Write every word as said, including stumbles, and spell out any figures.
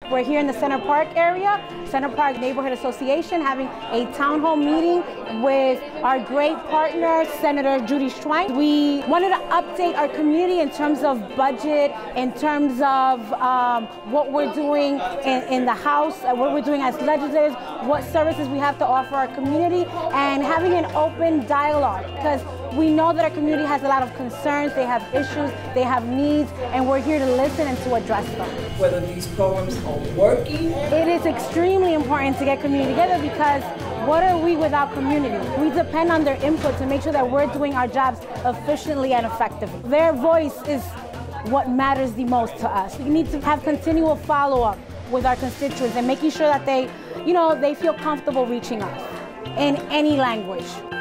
We're here in the Center Park area, Center Park Neighborhood Association, having a town hall meeting with our great partner, Senator Judy Schwein. We wanted to update our community in terms of budget, in terms of um, what we're doing in, in the House, uh, what we're doing as legislators, what services we have to offer our community, and having an open dialogue, because we know that our community has a lot of concerns, they have issues, they have needs, and we're here to listen and to address them. Whether these programs are working. It is extremely important to get community together, because what are we without community? We depend on their input to make sure that we're doing our jobs efficiently and effectively. Their voice is what matters the most to us. We need to have continual follow-up with our constituents and making sure that they, you know, they feel comfortable reaching us in any language.